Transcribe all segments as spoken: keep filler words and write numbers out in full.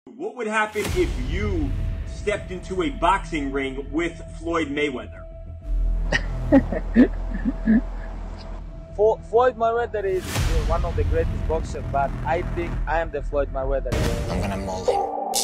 What would happen if you stepped into a boxing ring with Floyd Mayweather? Floyd Mayweather is one of the greatest boxers, but I think I am the Floyd Mayweather. I'm gonna maul him.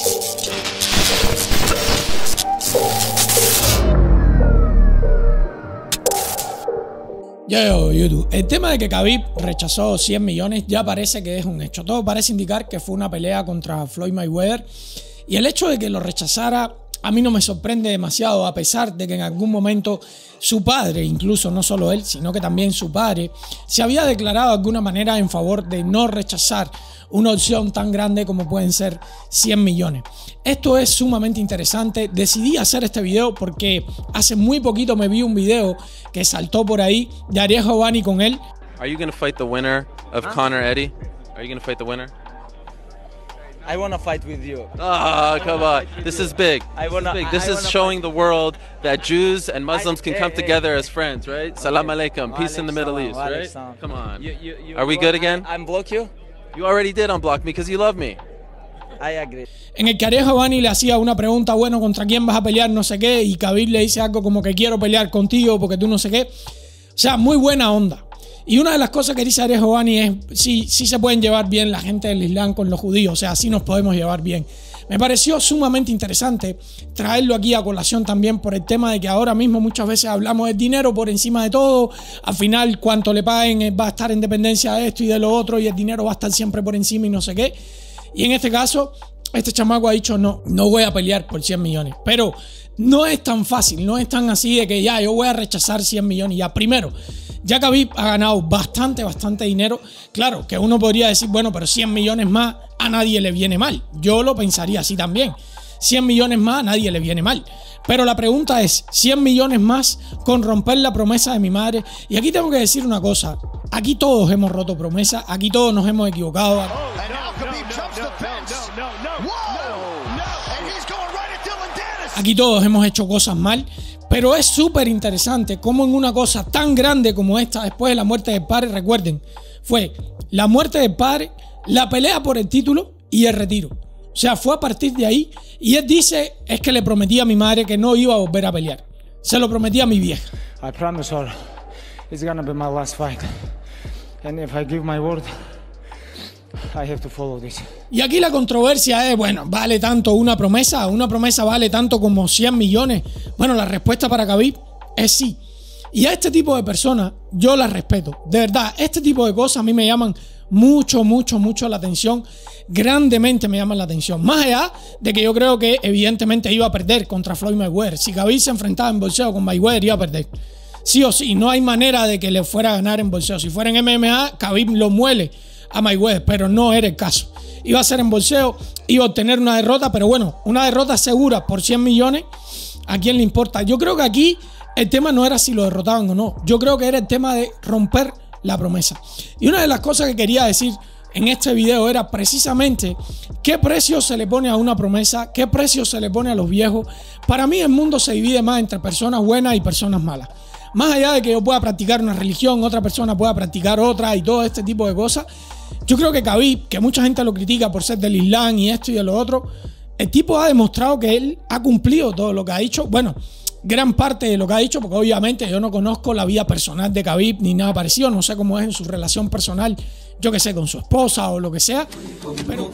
Yo, YouTube. El tema de que Khabib rechazó cien millones ya parece que es un hecho. Todo parece indicar que fue una pelea contra Floyd Mayweather. Y el hecho de que lo rechazara a mí no me sorprende demasiado, a pesar de que en algún momento su padre, incluso no solo él, sino que también su padre, se había declarado de alguna manera en favor de no rechazar una opción tan grande como pueden ser cien millones. Esto es sumamente interesante. Decidí hacer este video porque hace muy poquito me vi un video que saltó por ahí de Ariel Helwani con él. Are you going to fight the winner of Conor Eddie? Are you going to fight the winner? I want to fight with you. Ah, oh, come on. This is big. I wanna, this is, big. This I is showing the world that Jews and Muslims I, can hey, come hey. together as friends, right? Okay. Salam alaikum. Peace in the Middle East, right? Come on. You, you, you, Are we good again? I, I'm block you? You already did unblock me because you love me. I agree. En el que Ariel Helwani le hacía una pregunta, bueno, ¿contra quién vas a pelear? No sé qué. Y Khabib le dice algo como que quiero pelear contigo porque tú no sé qué. O sea, muy buena onda. Y una de las cosas que dice Ariel Helwani es sí, sí se pueden llevar bien la gente del Islam con los judíos, o sea, sí nos podemos llevar bien. Me pareció sumamente interesante traerlo aquí a colación también por el tema de que ahora mismo muchas veces hablamos del dinero por encima de todo. Al final, cuanto le paguen va a estar en dependencia de esto y de lo otro y el dinero va a estar siempre por encima y no sé qué. Y en este caso, este chamaco ha dicho no, no voy a pelear por cien millones. Pero no es tan fácil, no es tan así de que ya yo voy a rechazar cien millones. Ya primero, ya Khabib ha ganado bastante, bastante dinero. Claro, que uno podría decir, bueno, pero cien millones más a nadie le viene mal. Yo lo pensaría así también. cien millones más a nadie le viene mal. Pero la pregunta es, cien millones más con romper la promesa de mi madre. Y aquí tengo que decir una cosa. Aquí todos hemos roto promesas. Aquí todos nos hemos equivocado. Aquí todos hemos hecho cosas mal. Pero es súper interesante cómo en una cosa tan grande como esta, después de la muerte del padre, recuerden, fue la muerte del padre, la pelea por el título y el retiro. O sea, fue a partir de ahí. Y él dice, es que le prometí a mi madre que no iba a volver a pelear. Se lo prometí a mi vieja. I promise her it's gonna be my last fight. And if I give my word, I have to follow this. Y aquí la controversia es, bueno, ¿vale tanto una promesa? ¿Una promesa vale tanto como cien millones? Bueno, la respuesta para Khabib es sí. Y a este tipo de personas yo las respeto. De verdad, este tipo de cosas a mí me llaman mucho, mucho, mucho la atención. Grandemente me llaman la atención. Más allá de que yo creo que evidentemente iba a perder contra Floyd Mayweather. Si Khabib se enfrentaba en boxeo con Mayweather, iba a perder. Sí o sí, no hay manera de que le fuera a ganar en boxeo. Si fuera en M M A, Khabib lo muele a Mayweather, pero no era el caso. Iba a ser en boxeo, iba a obtener una derrota, pero bueno, una derrota segura por cien millones, ¿a quién le importa? Yo creo que aquí el tema no era si lo derrotaban o no. Yo creo que era el tema de romper la promesa. Y una de las cosas que quería decir en este video era precisamente qué precio se le pone a una promesa, qué precio se le pone a los viejos. Para mí el mundo se divide más entre personas buenas y personas malas. Más allá de que yo pueda practicar una religión, otra persona pueda practicar otra y todo este tipo de cosas, yo creo que Khabib, que mucha gente lo critica por ser del Islam y esto y de lo otro, el tipo ha demostrado que él ha cumplido todo lo que ha dicho. Bueno, gran parte de lo que ha dicho, porque obviamente yo no conozco la vida personal de Khabib ni nada parecido, no sé cómo es en su relación personal, yo que sé, con su esposa o lo que sea, pero...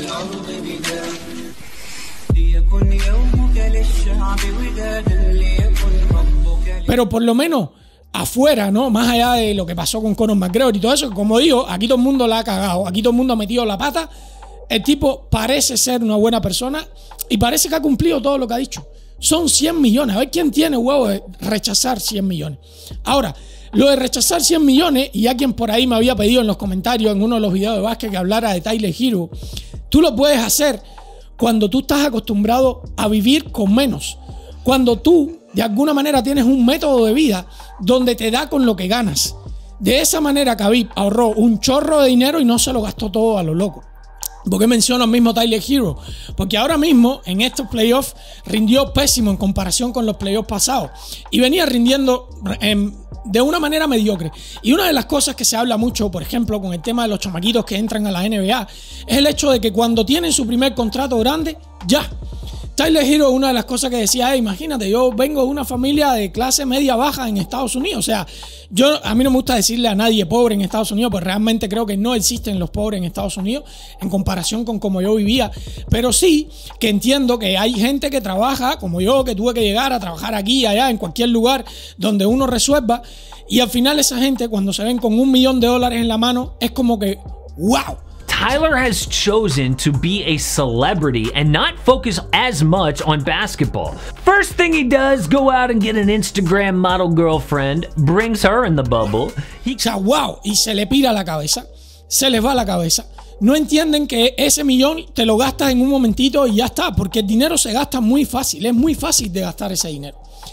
Pero por lo menos afuera, ¿no? Más allá de lo que pasó con Conor McGregor y todo eso, como digo, aquí todo el mundo la ha cagado, aquí todo el mundo ha metido la pata. El tipo parece ser una buena persona y parece que ha cumplido todo lo que ha dicho. Son cien millones. A ver quién tiene huevo de rechazar cien millones. Ahora, lo de rechazar cien millones, y alguien por ahí me había pedido en los comentarios en uno de los videos de básquet que hablara de Tyler Herro, tú lo puedes hacer cuando tú estás acostumbrado a vivir con menos. Cuando tú, de alguna manera, tienes un método de vida donde te da con lo que ganas. De esa manera, Khabib ahorró un chorro de dinero y no se lo gastó todo a lo loco. ¿Por qué menciono al mismo Tyler Hero? Porque ahora mismo en estos playoffs rindió pésimo en comparación con los playoffs pasados y venía rindiendo en, de una manera mediocre. Y una de las cosas que se habla mucho, por ejemplo, con el tema de los chamaquitos que entran a la N B A, es el hecho de que cuando tienen su primer contrato grande, ya. Tyler Hero, una de las cosas que decía, hey, imagínate, yo vengo de una familia de clase media baja en Estados Unidos. O sea, yo a mí no me gusta decirle a nadie pobre en Estados Unidos, pues realmente creo que no existen los pobres en Estados Unidos en comparación con cómo yo vivía. Pero sí que entiendo que hay gente que trabaja, como yo, que tuve que llegar a trabajar aquí, allá, en cualquier lugar donde uno resuelva. Y al final esa gente, cuando se ven con un millón de dólares en la mano, es como que, wow. Tyler has chosen to be a celebrity and not focus as much on basketball. First thing he does, go out and get an Instagram model girlfriend, brings her in the bubble. He... O sea, wow, y se le pira la cabeza, se les va la cabeza. No entienden que ese millón te lo gastas en un momentito y ya está, porque el dinero se gasta muy fácil, es muy fácil de gastar ese dinero.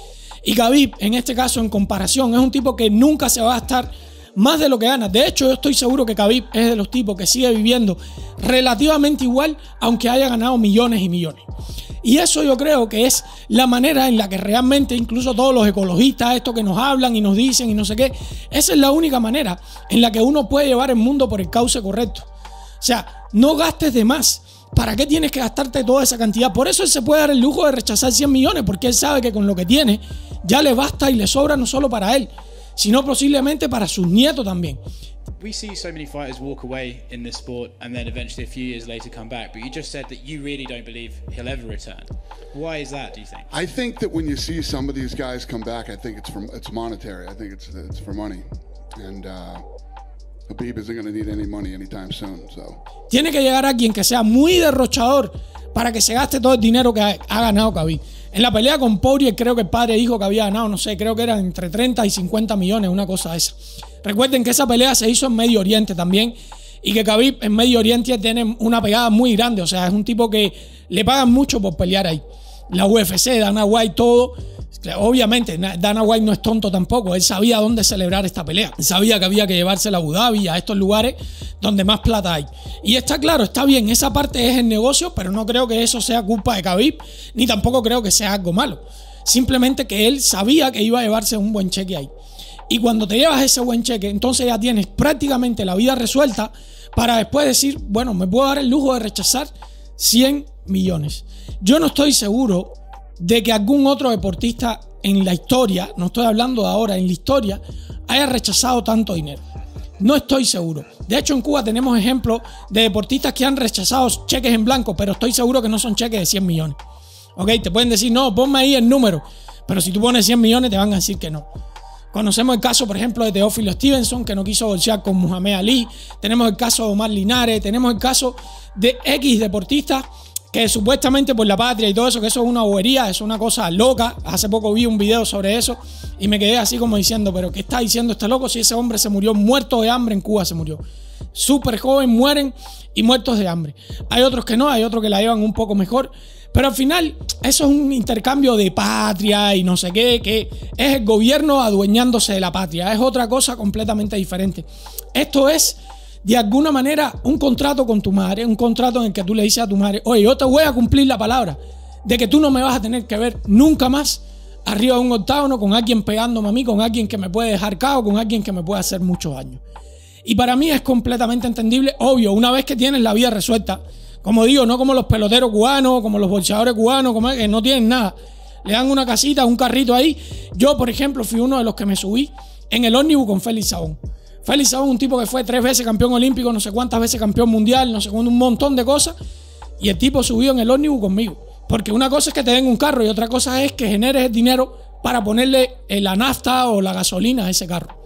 Y Khabib, en este caso, en comparación, es un tipo que nunca se va a gastar más de lo que gana. De hecho, yo estoy seguro que Khabib es de los tipos que sigue viviendo relativamente igual, aunque haya ganado millones y millones. Y eso yo creo que es la manera en la que realmente, incluso todos los ecologistas, estos que nos hablan y nos dicen y no sé qué, esa es la única manera en la que uno puede llevar el mundo por el cauce correcto. O sea, no gastes de más. ¿Para qué tienes que gastarte toda esa cantidad? Por eso él se puede dar el lujo de rechazar cien millones, porque él sabe que con lo que tiene ya le basta y le sobra no solo para él, sino posiblemente para sus nietos también. We see so many fighters walk away in this sport and then eventually a few years later come back, but you just said that you really don't believe he'll ever return. Why is that, do you think? I think that when you see some of these guys come back, I think it's from it's monetary. I think it's it's for money. And uh Khabib isn't going to need any money anytime soon, so. Tiene que llegar alguien que sea muy derrochador para que se gaste todo el dinero que ha, ha ganado Khabib. En la pelea con Poirier, creo que el padre dijo que había ganado, no sé, creo que eran entre treinta y cincuenta millones, una cosa esa. Recuerden que esa pelea se hizo en Medio Oriente también y que Khabib en Medio Oriente tiene una pegada muy grande, o sea, es un tipo que le pagan mucho por pelear ahí. La U F C, Dana White, todo. Obviamente, Dana White no es tonto tampoco. Él sabía dónde celebrar esta pelea. Él sabía que había que llevársela a Abu Dhabi, a estos lugares donde más plata hay. Y está claro, está bien, esa parte es el negocio, pero no creo que eso sea culpa de Khabib, ni tampoco creo que sea algo malo. Simplemente que él sabía que iba a llevarse un buen cheque ahí. Y cuando te llevas ese buen cheque, entonces ya tienes prácticamente la vida resuelta para después decir, bueno, me puedo dar el lujo de rechazar cien millones. Yo no estoy seguro de que algún otro deportista en la historia, no estoy hablando de ahora, en la historia, haya rechazado tanto dinero. No estoy seguro. De hecho, en Cuba tenemos ejemplos de deportistas que han rechazado cheques en blanco, pero estoy seguro que no son cheques de cien millones. Ok, te pueden decir, no, ponme ahí el número, pero si tú pones cien millones te van a decir que no. Conocemos el caso, por ejemplo, de Teófilo Stevenson, que no quiso boxear con Muhammad Ali. Tenemos el caso de Omar Linares. Tenemos el caso de X deportistas que supuestamente por la patria y todo eso, que eso es una bobería, eso es una cosa loca. Hace poco vi un video sobre eso y me quedé así como diciendo, pero ¿qué está diciendo este loco? Si ese hombre se murió muerto de hambre en Cuba, se murió. Súper joven, mueren y muertos de hambre. Hay otros que no, hay otros que la llevan un poco mejor. Pero al final, eso es un intercambio de patria y no sé qué, que es el gobierno adueñándose de la patria. Es otra cosa completamente diferente. Esto es, de alguna manera, un contrato con tu madre, un contrato en el que tú le dices a tu madre, oye, yo te voy a cumplir la palabra de que tú no me vas a tener que ver nunca más arriba de un octágono con alguien pegándome a mí, con alguien que me puede dejar cao, con alguien que me puede hacer mucho daño. Y para mí es completamente entendible, obvio, una vez que tienes la vida resuelta, como digo, no como los peloteros cubanos, como los boxeadores cubanos, como que no tienen nada. Le dan una casita, un carrito ahí. Yo, por ejemplo, fui uno de los que me subí en el ómnibus con Félix Saúl. Félix Saúl, un tipo que fue tres veces campeón olímpico, no sé cuántas veces campeón mundial, no sé cuánto, un montón de cosas. Y el tipo subió en el ómnibus conmigo. Porque una cosa es que te den un carro y otra cosa es que generes el dinero para ponerle la nafta o la gasolina a ese carro.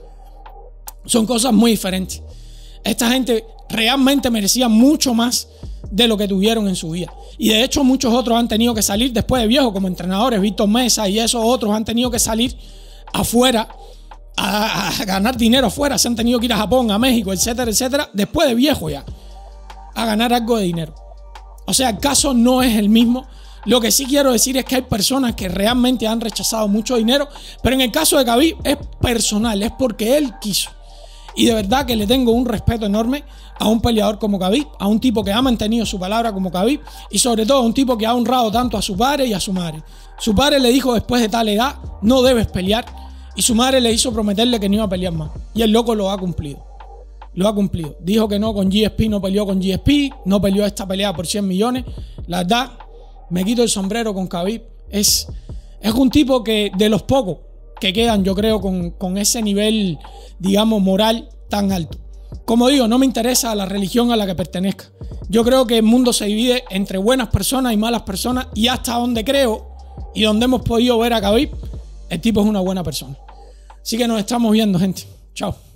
Son cosas muy diferentes. Esta gente realmente merecía mucho más de lo que tuvieron en su vida. Y de hecho muchos otros han tenido que salir después de viejos, como entrenadores, Víctor Mesa y esos otros han tenido que salir afuera a, a ganar dinero afuera, se han tenido que ir a Japón, a México, etcétera, etcétera, después de viejo ya, a ganar algo de dinero. O sea, el caso no es el mismo. Lo que sí quiero decir es que hay personas que realmente han rechazado mucho dinero, pero en el caso de Khabib es personal, es porque él quiso. Y de verdad que le tengo un respeto enorme a un peleador como Khabib, a un tipo que ha mantenido su palabra como Khabib y sobre todo a un tipo que ha honrado tanto a su padre y a su madre. Su padre le dijo después de tal edad, no debes pelear, y su madre le hizo prometerle que no iba a pelear más. Y el loco lo ha cumplido. Lo ha cumplido. Dijo que no con G S P, no peleó con G S P, no peleó esta pelea por cien millones. La verdad, me quito el sombrero con Khabib. Es, es un tipo que de los pocos que quedan, yo creo, con, con ese nivel, digamos, moral tan alto. Como digo, no me interesa la religión a la que pertenezca. Yo creo que el mundo se divide entre buenas personas y malas personas, y hasta donde creo y donde hemos podido ver a Khabib, el tipo es una buena persona. Así que nos estamos viendo, gente. Chao.